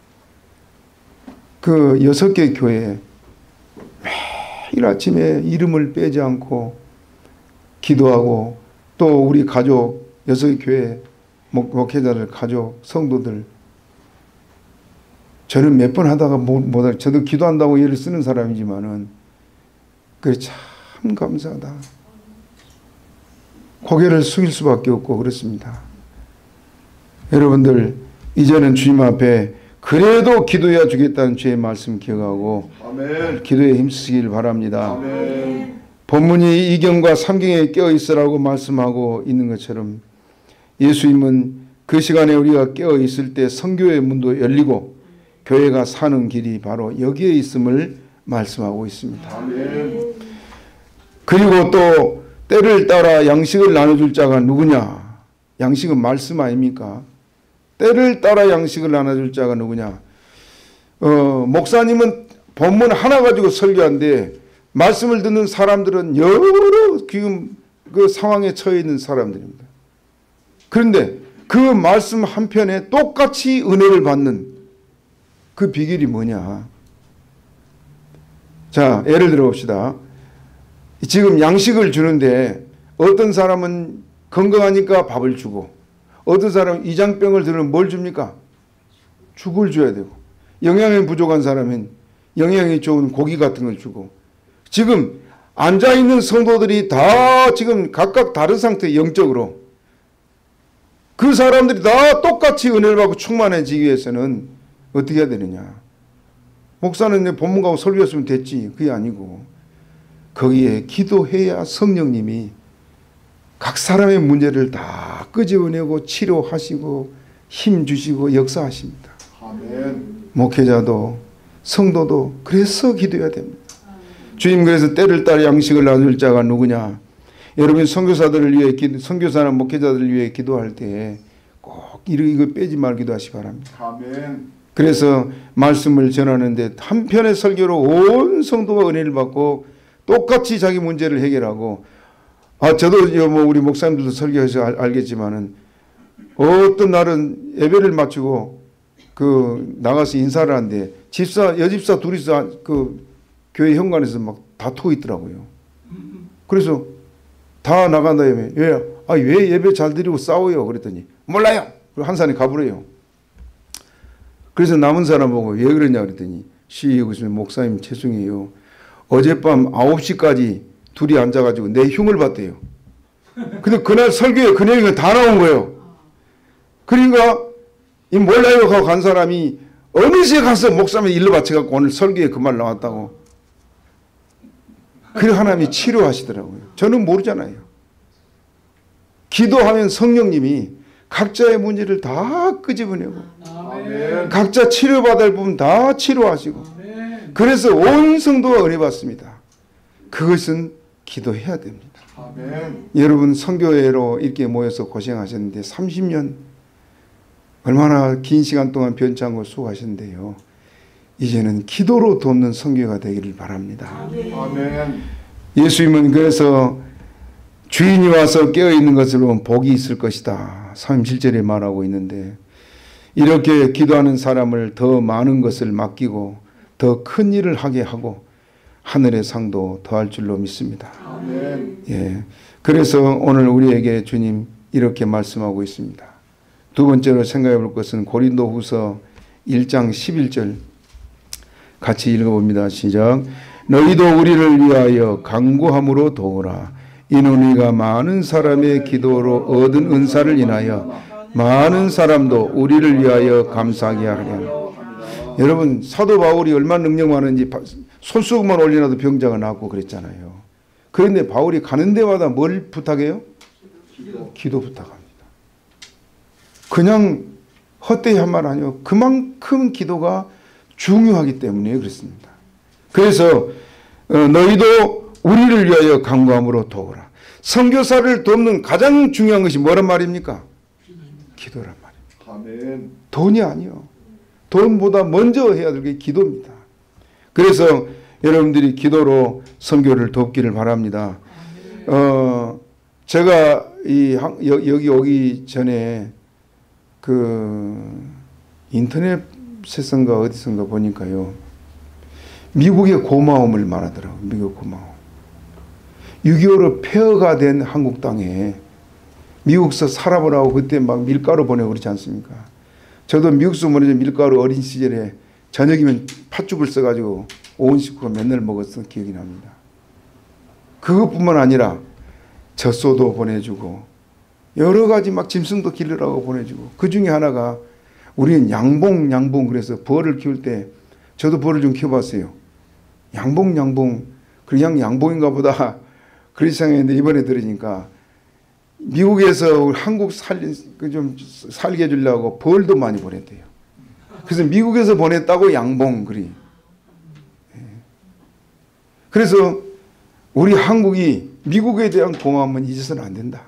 그 여섯 개 교회에 매일 아침에 이름을 빼지 않고 기도하고 또 우리 가족 여섯 개 교회 목, 목회자들 가족 성도들 저는 몇 번 하다가 못, 못 저도 기도한다고 예를 쓰는 사람이지만은 그게 참 감사하다. 고개를 숙일 수밖에 없고 그렇습니다. 여러분들 이제는 주님 앞에 그래도 기도해야 주겠다는 주의 말씀 기억하고 아멘. 기도에 힘쓰길 바랍니다. 아멘. 본문이 이경과 삼경에 깨어 있으라고 말씀하고 있는 것처럼 예수님은 그 시간에 우리가 깨어 있을 때 선교의 문도 열리고 교회가 사는 길이 바로 여기에 있음을 말씀하고 있습니다. 아멘. 그리고 또 때를 따라 양식을 나눠줄 자가 누구냐? 양식은 말씀 아닙니까? 때를 따라 양식을 나눠줄 자가 누구냐? 어, 목사님은 본문 하나 가지고 설교하는데 말씀을 듣는 사람들은 여러 지금 그 상황에 처해 있는 사람들입니다. 그런데 그 말씀 한편에 똑같이 은혜를 받는 그 비결이 뭐냐? 자, 예를 들어 봅시다. 지금 양식을 주는데 어떤 사람은 건강하니까 밥을 주고 어떤 사람은 이장병을 들으면 뭘 줍니까? 죽을 줘야 되고 영양이 부족한 사람은 영양이 좋은 고기 같은 걸 주고 지금 앉아있는 성도들이 다 지금 각각 다른 상태 영적으로 그 사람들이 다 똑같이 은혜를 받고 충만해지기 위해서는 어떻게 해야 되느냐? 목사는 내 본문가고 설교했으면 됐지. 그게 아니고 거기에 기도해야 성령님이 각 사람의 문제를 다 끄집어내고 치료하시고 힘 주시고 역사하십니다. 아멘. 목회자도 성도도 그래서 기도해야 됩니다. 주님 그래서 때를 따라 양식을 나눌 자가 누구냐? 여러분 선교사들을 위해 기도, 선교사나 목회자들을 위해 기도할 때 꼭 이거 빼지 말기도 하시기 바랍니다. 아멘. 그래서 말씀을 전하는데 한편의 설교로 온 성도가 은혜를 받고 똑같이 자기 문제를 해결하고 아, 저도 여 뭐 우리 목사님들도 설교해서 알, 알겠지만은 어떤 날은 예배를 마치고 그 나가서 인사를 하는데 집사 여집사 둘이서 그 교회 현관에서 막 다투고 있더라고요. 그래서 다 나간 다음에 왜, 아, 왜 예배 잘 드리고 싸워요? 그랬더니 몰라요. 그리고 한 산에 가버려요. 그래서 남은 사람 보고 왜 그러냐 그랬더니 시 웃으면 목사님 죄송해요. 어젯밤 아홉 시까지 둘이 앉아가지고 내 흉을 봤대요. 근데 그날 설교에 그 내용이 다 나온 거예요. 그러니까 이 몰라요 하고 간 사람이 어느새 가서 목사님 일러 바쳐갖고 오늘 설교에 그 말 나왔다고. 그래 하나님이 치료하시더라고요. 저는 모르잖아요. 기도하면 성령님이 각자의 문제를 다 끄집어내고 아멘. 각자 치료받을 할 부분 다 치료하시고 아멘. 그래서 온 성도가 은혜 받습니다. 그것은 기도해야 됩니다. 아멘. 여러분 선교회로 이렇게 모여서 고생하셨는데 삼십 년 얼마나 긴 시간 동안 변창고 수고하셨는데요. 이제는 기도로 돕는 선교가 되기를 바랍니다. 아멘. 예수님은 그래서 주인이 와서 깨어있는 것을 보면 복이 있을 것이다. 삼십칠 절에 말하고 있는데 이렇게 기도하는 사람을 더 많은 것을 맡기고 더 큰 일을 하게 하고 하늘의 상도 더할 줄로 믿습니다. 아멘. 예. 그래서 오늘 우리에게 주님 이렇게 말씀하고 있습니다. 두 번째로 생각해 볼 것은 고린도후서 일 장 십일 절 같이 읽어봅니다. 시작. 너희도 우리를 위하여 간구함으로 도우라. 이는 우리가 많은 사람의 기도로 얻은 은사를 인하여 많은 사람도 우리를 위하여 감사하게 하랴. 여러분 사도 바울이 얼마나 능력 많은지 손수건만 올려놔도 병자가 낫고 그랬잖아요. 그런데 바울이 가는 데마다 뭘 부탁해요? 기도, 기도 부탁합니다. 그냥 헛되이 한 말 아니요. 그만큼 기도가 중요하기 때문에 그렇습니다. 그래서 너희도 우리를 위하여 간구함으로 도우라. 선교사를 돕는 가장 중요한 것이 뭐란 말입니까? 기도란 말입니다. 아멘. 돈이 아니요. 돈보다 먼저 해야 될 게 기도입니다. 그래서 여러분들이 기도로 선교를 돕기를 바랍니다. 어, 제가 이 여기 오기 전에 그 인터넷에선가 어디선가 보니까요. 미국의 고마움을 말하더라고요. 미국 고마움. 육이오로 폐허가 된 한국 땅에 미국서 살아보라고 그때 막 밀가루 보내고 그러지 않습니까? 저도 미국서 보내서 밀가루 어린 시절에 저녁이면 팥죽을 써가지고 온 식구가 맨날 먹었던 기억이 납니다. 그것뿐만 아니라 젖소도 보내주고 여러 가지 막 짐승도 기르라고 보내주고 그 중에 하나가 우리는 양봉 양봉 그래서 벌을 키울 때 저도 벌을 좀 키워봤어요. 양봉 양봉 그냥 양봉인가 보다 그렇게 생각했는데 이번에 들으니까 미국에서 한국 살린 좀 살게 해주려고 벌도 많이 보냈대요. 그래서 미국에서 보냈다고 양봉 그리. 그래서 우리 한국이 미국에 대한 고마움은 잊어서는 안 된다.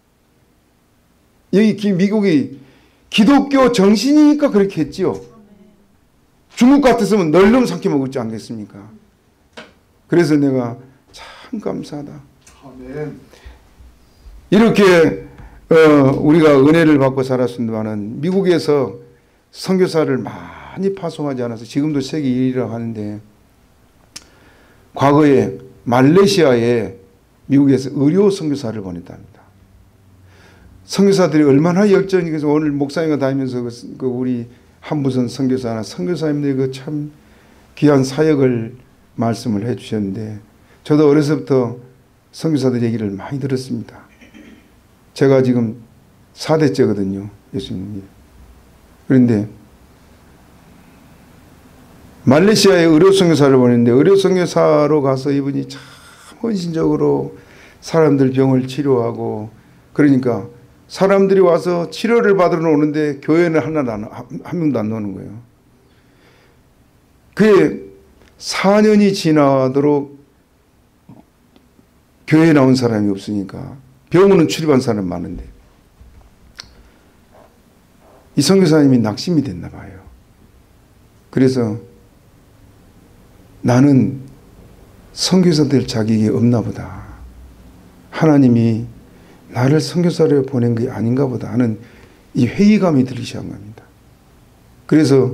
여기 미국이 기독교 정신이니까 그렇게 했지요. 중국 같았으면 널름 삼켜 먹었지 않겠습니까? 그래서 내가 참 감사하다. 아멘. 이렇게 어, 우리가 은혜를 받고 살았습니다만 미국에서 선교사를 많이 파송하지 않아서 지금도 세계 일 위라고 하는데 과거에 말레이시아에 미국에서 의료 선교사를 보냈답니다. 선교사들이 얼마나 열정이 있어서 오늘 목사님과 다니면서 그, 그 우리 한부선 선교사나 선교사님들이 그 참 귀한 사역을 말씀을 해 주셨는데 저도 어려서부터 선교사들 얘기를 많이 들었습니다. 제가 지금 사 대째거든요. 예수님. 그런데 말레이시아에 의료 선교사를 보냈는데 의료 선교사로 가서 이분이 참 헌신적으로 사람들 병을 치료하고 그러니까 사람들이 와서 치료를 받으러 오는데 교회는 하나 안, 한 명도 안 오는 거예요. 그게 사 년이 지나도록 교회에 나온 사람이 없으니까 병원은 출입한 사람 많은데 이 선교사님이 낙심이 됐나 봐요. 그래서 나는 선교사 될 자격이 없나 보다 하나님이 나를 선교사를 보낸 게 아닌가 보다 하는 이 회의감이 들기 시작한 겁니다. 그래서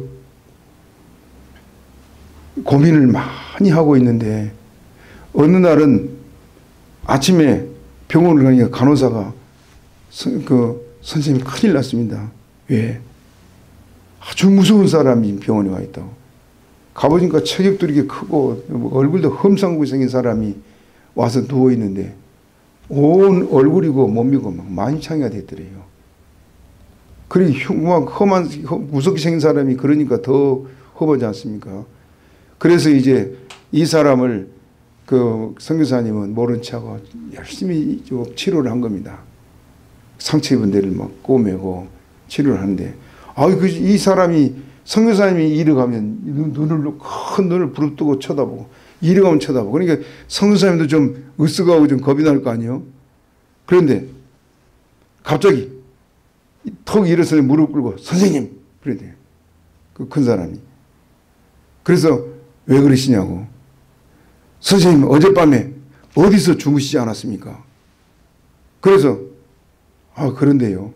고민을 많이 하고 있는데 어느 날은 아침에 병원을 가니까 간호사가 선, 그 선생님 큰일 났습니다. 왜? 아주 무서운 사람이 병원에 와 있다고. 가보니까 체격도 이렇게 크고 얼굴도 험상궂게 생긴 사람이 와서 누워 있는데 온 얼굴이고 몸이고 막 만창이가 됐더래요. 그리고 막 험한 무섭게 생긴 사람이 그러니까 더 험하지 않습니까? 그래서 이제 이 사람을 그 선교사님은 모른 척하고 열심히 치료를 한 겁니다. 상처 입은 데를 막 꼬매고 치료를 하는데, 아, 그 이 사람이 선교사님이 이리 가면 눈을 큰 눈을 부릅뜨고 쳐다보고 이리 가면 쳐다보고, 그러니까 선교사님도 좀 으쓱하고 좀 겁이 날 거 아니에요. 그런데 갑자기 턱 일어서서 무릎 꿇고 선생님 그러대요. 그 큰 사람이. 그래서 왜 그러시냐고. 선생님 어젯밤에 어디서 주무시지 않았습니까? 그래서 아 그런데요.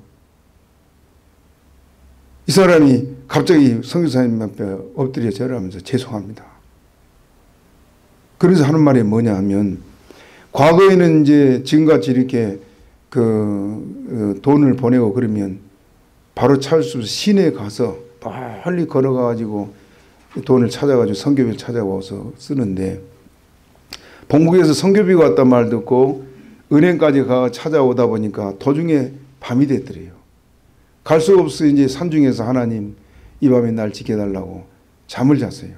이 사람이 갑자기 선교사님 앞에 엎드려 절하면서 죄송합니다. 그래서 하는 말이 뭐냐 하면, 과거에는 이제 지금같이 이렇게 그 돈을 보내고 그러면 바로 찾을 수 없어 시내에 가서 빨리 걸어가 가지고 돈을 찾아가지고 선교비를 찾아와서 쓰는데, 본국에서 선교비가 왔단 말 듣고 은행까지 가 찾아오다 보니까 도중에 밤이 됐더래요. 갈 수 없어 이제 산중에서 하나님 이 밤에 날 지켜달라고 잠을 잤어요.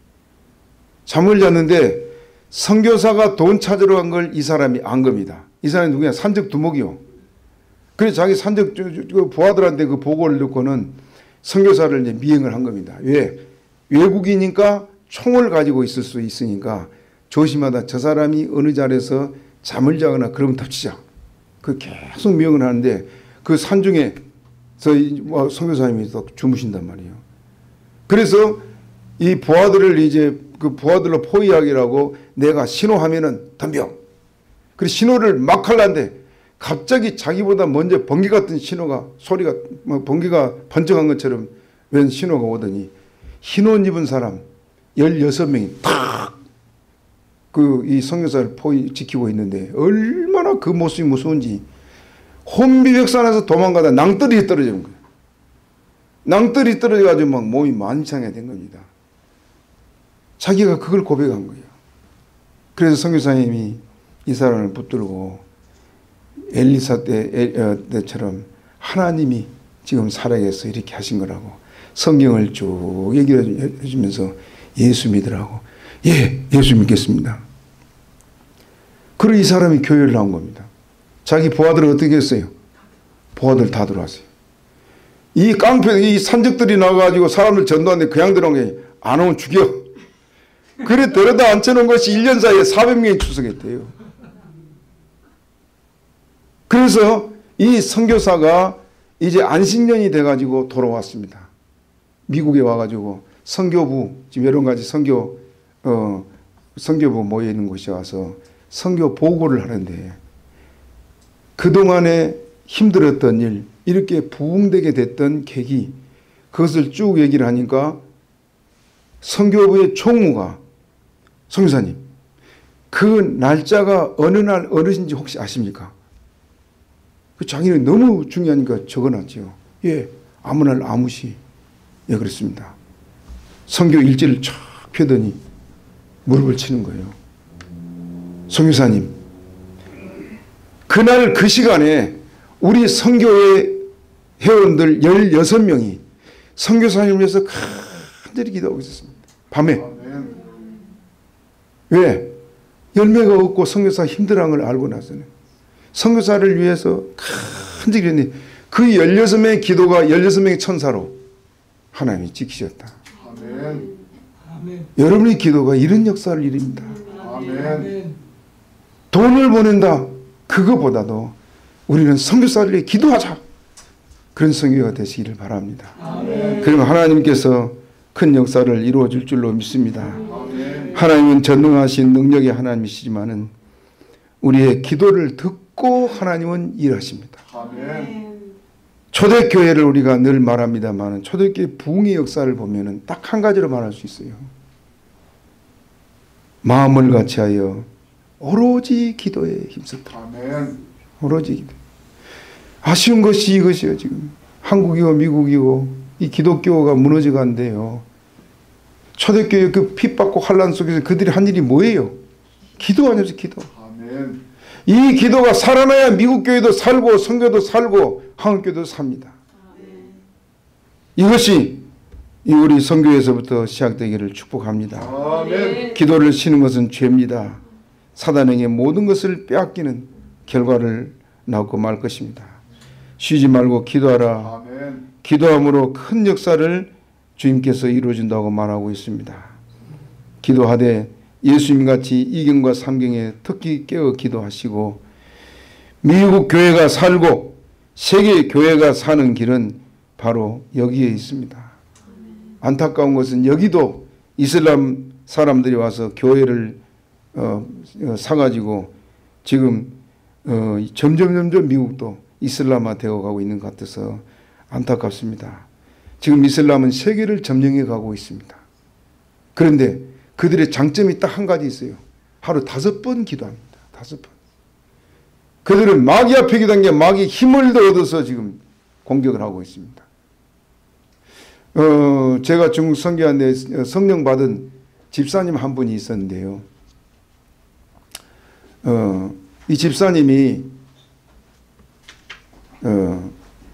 잠을 잤는데 선교사가 돈 찾으러 간 걸 이 사람이 안 겁니다. 이 사람이 누구냐? 산적 두목이요. 그래서 자기 산적 부하들한테 그 보고를 듣고는 선교사를 이제 미행을 한 겁니다. 왜? 외국이니까 총을 가지고 있을 수 있으니까 조심하다 저 사람이 어느 자리에서 잠을 자거나 그러면 덮치자. 그 계속 미행을 하는데 그 산중에 선교사님이 또 주무신단 말이에요. 그래서 이 부하들을 이제 그 부하들로 포위하기라고 내가 신호하면은 덤벼. 그래서 신호를 막 하려는데 갑자기 자기보다 먼저 번개 같은 신호가 소리가 뭐 번개가 번쩍한 것처럼 웬 신호가 오더니 흰 옷 입은 사람 열여섯 명이 탁 그 이 선교사를 포위 지키고 있는데 얼마나 그 모습이 무서운지 혼비백산에서 도망가다 낭떠러지에 떨어지는 거예요. 낭떠러지 떨어져가지고 막 몸이 만창이 된 겁니다. 자기가 그걸 고백한 거예요. 그래서 선교사님이 이 사람을 붙들고 엘리사 때, 때처럼 하나님이 지금 살아계서 이렇게 하신 거라고 성경을 쭉 얘기를 해주면서 예수 믿으라고. 예, 예수 믿겠습니다. 그리고 이 사람이 교회를 나온 겁니다. 자기 부하들은 어떻게 했어요? 부하들 다 들어왔어요. 이 깡패, 이 산적들이 나와가지고 사람을 전도하는데 그냥 들어온 게 안 오면 죽여. 그래 데려다 앉혀놓은 것이 일 년 사이에 사백 명이 출석했대요. 그래서 이 선교사가 이제 안식년이 돼가지고 돌아왔습니다. 미국에 와가지고 선교부, 지금 여러 가지 선교, 어, 선교부 모여 있는 곳에 와서 선교 보고를 하는데 그동안에 힘들었던 일, 이렇게 부흥되게 됐던 계기, 그것을 쭉 얘기를 하니까 선교부의 총무가 선교사님, 그 날짜가 어느 날 어느신지 혹시 아십니까? 그 자기는 너무 중요하니까 적어놨지요. 예, 아무 날 아무 시. 예, 그렇습니다. 선교 일지를 쫙 펴더니 무릎을 치는 거예요. 선교사님, 그날 그 시간에 우리 선교회 회원들 열여섯 명이 선교사님을 위해서 간절히 기도하고 있었습니다. 밤에. 왜? 열매가 없고 선교사 힘들어한 걸 알고 나서는 선교사를 위해서 간절히 했는데 그 열여섯 명의 기도가 열여섯 명의 천사로 하나님이 지키셨다. 아멘. 아멘. 여러분의 기도가 이런 역사를 이룹니다. 아멘. 돈을 보낸다. 그거보다도 우리는 선교사를 위해 기도하자. 그런 선교가 되시기를 바랍니다. 아멘. 그리고 하나님께서 큰 역사를 이루어 줄 줄로 믿습니다. 아멘. 하나님은 전능하신 능력의 하나님이시지만은 우리의 기도를 듣고 믿고 하나님은 일하십니다. 아멘. 초대교회를 우리가 늘 말합니다만 초대교회 부흥의 역사를 보면 딱 한 가지로 말할 수 있어요. 마음을 같이하여 오로지 기도에 힘썼더라. 아멘. 오로지 기도. 아쉬운 것이 이것이에요. 지금 한국이고 미국이고 이 기독교가 무너져간대요. 초대교회 그 핍받고 환란 속에서 그들이 한 일이 뭐예요? 기도 아니었어요. 기도. 아멘. 이 기도가 살아나야 미국 교회도 살고 선교도 살고 한국교회도 삽니다. 이것이 이 우리 선교에서부터 시작되기를 축복합니다. 아멘. 기도를 쉬는 것은 죄입니다. 사단에게 모든 것을 빼앗기는 결과를 낳고 말 것입니다. 쉬지 말고 기도하라. 아멘. 기도함으로 큰 역사를 주님께서 이루어준다고 말하고 있습니다. 기도하되 예수님같이 이경과 삼경에 특히 깨어 기도하시고 미국 교회가 살고 세계 교회가 사는 길은 바로 여기에 있습니다. 안타까운 것은 여기도 이슬람 사람들이 와서 교회를 어, 어, 사가지고 지금 어, 점점 점점 미국도 이슬람화 되어 가고 있는 것 같아서 안타깝습니다. 지금 이슬람은 세계를 점령해 가고 있습니다. 그런데 그들의 장점이 딱 한 가지 있어요. 하루 다섯 번 기도합니다. 다섯 번. 그들은 마귀 앞에 기도한 게 마귀 힘을 더 얻어서 지금 공격을 하고 있습니다. 어, 제가 중국 선교하는데 성령 받은 집사님 한 분이 있었는데요. 어, 이 집사님이 어,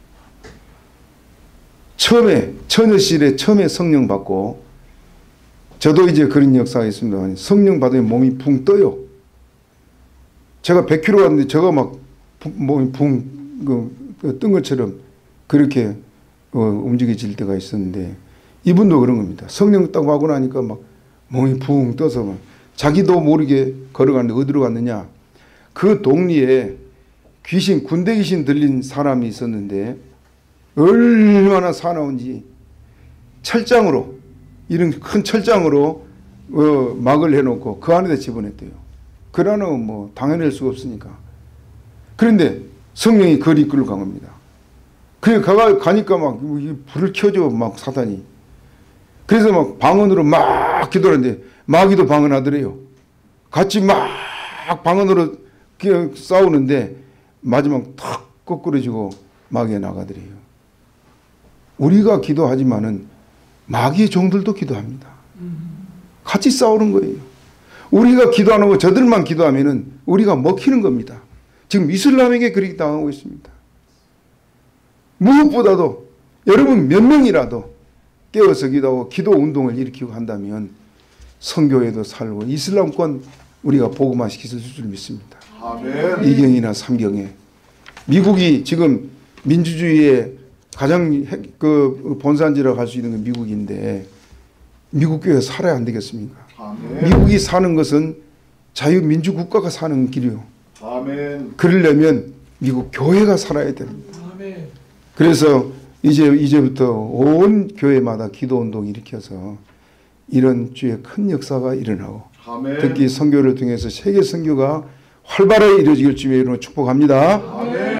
처음에 처녀실에 처음에 성령 받고 저도 이제 그런 역사가 있습니다. 성령 받으면 몸이 붕 떠요. 제가 백 킬로그램 갔는데 제가 막 몸이 붕 그, 그, 뜬 것처럼 그렇게 어, 움직여질 때가 있었는데 이분도 그런 겁니다. 성령 딱 하고 나니까 막 몸이 붕 떠서 막 자기도 모르게 걸어가는데 어디로 갔느냐. 그 동리에 귀신 군대 귀신 들린 사람이 있었는데 얼마나 사나운지 철장으로 이런 큰 철장으로 어, 막을 해놓고 그 안에다 집어냈대요. 그러는 뭐 당해낼 수가 없으니까. 그런데 성령이 그를 이끌고 간 겁니다. 그래 가가 가니까 막 불을 켜줘 막 사단이. 그래서 막 방언으로 막 기도하는데 마귀도 방언하더래요. 같이 막 방언으로 싸우는데 마지막 탁 거꾸러지고 마귀가 나가더래요. 우리가 기도하지만은 마귀의 종들도 기도합니다. 같이 싸우는 거예요. 우리가 기도하는 거 저들만 기도하면은 우리가 먹히는 겁니다. 지금 이슬람에게 그렇게 당하고 있습니다. 무엇보다도 여러분 몇 명이라도 깨어서 기도하고 기도 운동을 일으키고 한다면 선교에도 살고 이슬람권 우리가 복음화시킬 줄 믿습니다. 아멘. 이경이나 삼경에 미국이 지금 민주주의의 가장 핵, 그 본산지라고 할 수 있는 건 미국인데 미국 교회가 살아야 안 되겠습니까? 아멘. 미국이 사는 것은 자유민주국가가 사는 길이요. 아멘. 그러려면 미국 교회가 살아야 됩니다. 아멘. 그래서 이제 이제부터 온 교회마다 기도운동 일으켜서 이런 주의 큰 역사가 일어나고 아멘. 특히 선교를 통해서 세계 선교가 활발하게 이루어지길 주의 이름으로 축복합니다. 아멘.